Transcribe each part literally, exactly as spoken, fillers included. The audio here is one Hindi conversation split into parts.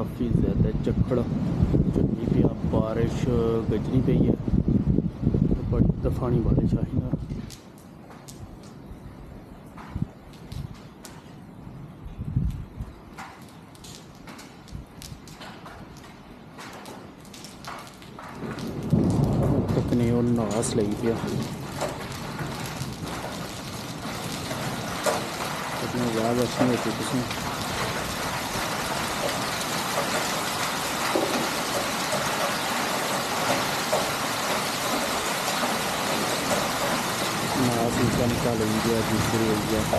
काफ़ी ज़्यादा झक्खड़ चलनी पे बारिश गजनी पई है, बड़ी तूफानी बारिश आई ना। तकने और नास लगी पिया अपनी आवाज़ अच्छी होती तुम नास निका निका लगी गया दूसरी हो गया।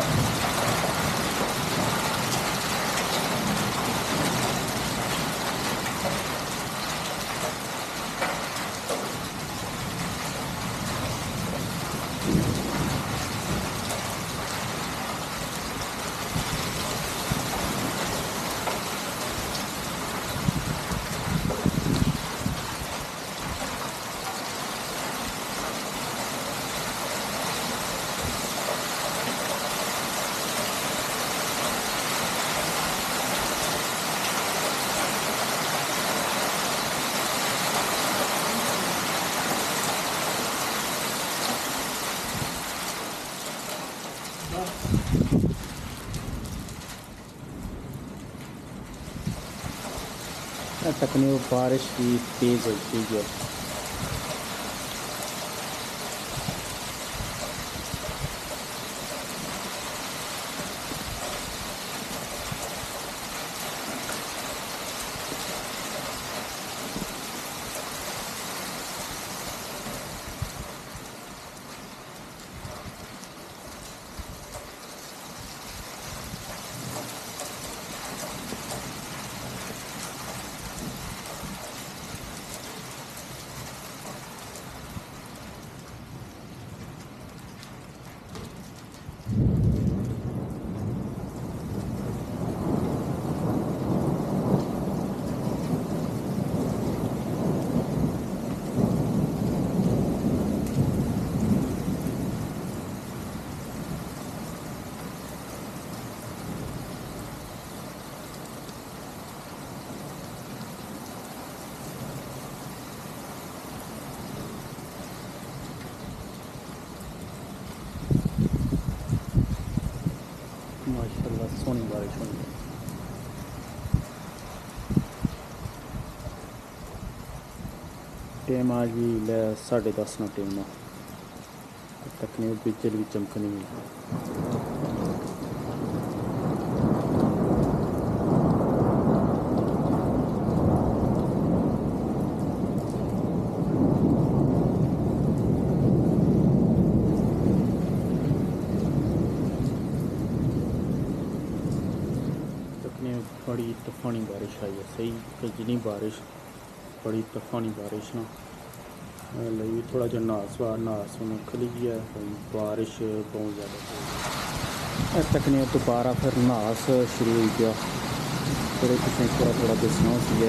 तकने बारिश भी तेज़ होती है। माशाल्लाह सोनी बारिश हुई है। टाइम आज भी ले साढ़े दस ना टाइम तक नहीं बिजली भी चमकनी है। बड़ी तूफानी बारिश आई है, सही गजनी बारिश, बड़ी तूफानी बारिश ना लगी थोड़ा जहा नास वा नास में खली गया बारिश बहुत ज़्यादा तकने दोबारा फिर नास शुरू हो गया। फिर किसी थोड़ा थोड़ा दसना सी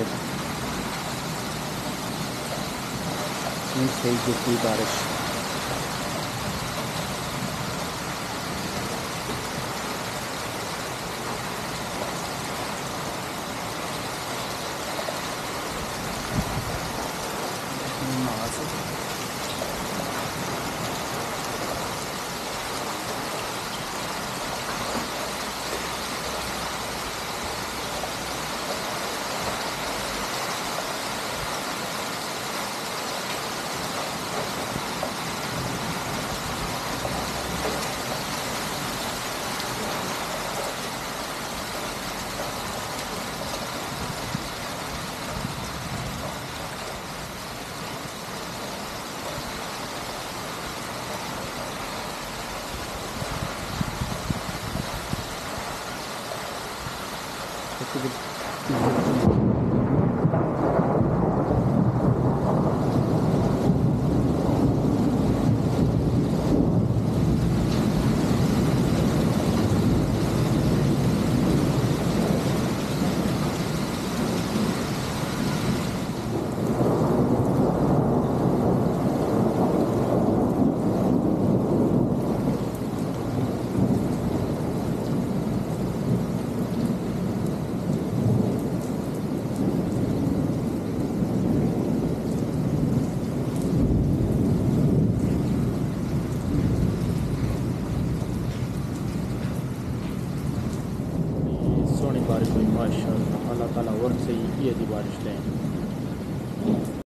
सही जुटी बारिश। तफ़ानी बारिश हुई माशाअल्लाह। अल्लाह ताला और सही ये दी बारिश दें।